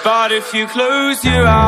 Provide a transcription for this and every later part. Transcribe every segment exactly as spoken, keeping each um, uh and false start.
But if you close your eyes,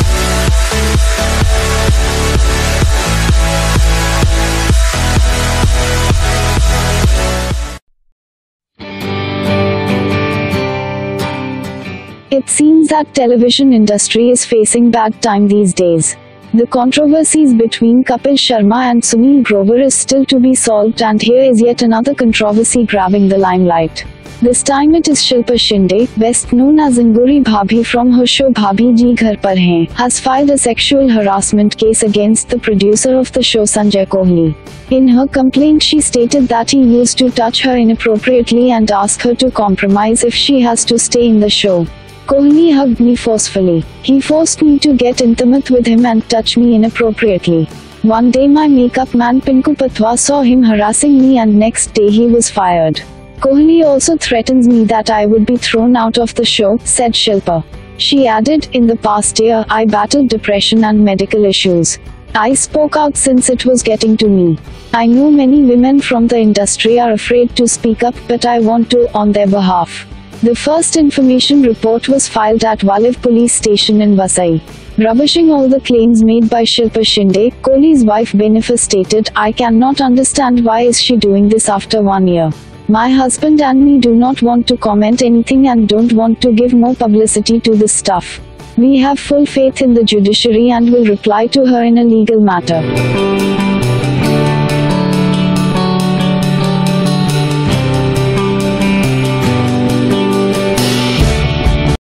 it seems that television industry is facing bad time these days. The controversies between Kapil Sharma and Sunil Grover is still to be solved, and here is yet another controversy grabbing the limelight. This time it is Shilpa Shinde, best known as Anguri Bhabhi from her show Bhabhi Ji Ghar Par Hain, has filed a sexual harassment case against the producer of the show Sanjay Kohli. In her complaint she stated that he used to touch her inappropriately and ask her to compromise if she has to stay in the show. Kohli hugged me forcefully. He forced me to get intimate with him and touch me inappropriately. One day my makeup man Pinku Patwa saw him harassing me, and next day he was fired. Kohli also threatens me that I would be thrown out of the show, said Shilpa. She added, in the past year, I battled depression and medical issues. I spoke out since it was getting to me. I know many women from the industry are afraid to speak up, but I want to, on their behalf. The first information report was filed at Waliv police station in Vasai. Rubbishing all the claims made by Shilpa Shinde, Kohli's wife Benifer stated, I cannot understand why is she doing this after one year. My husband and me do not want to comment anything and don't want to give more publicity to this stuff. We have full faith in the judiciary and will reply to her in a legal matter.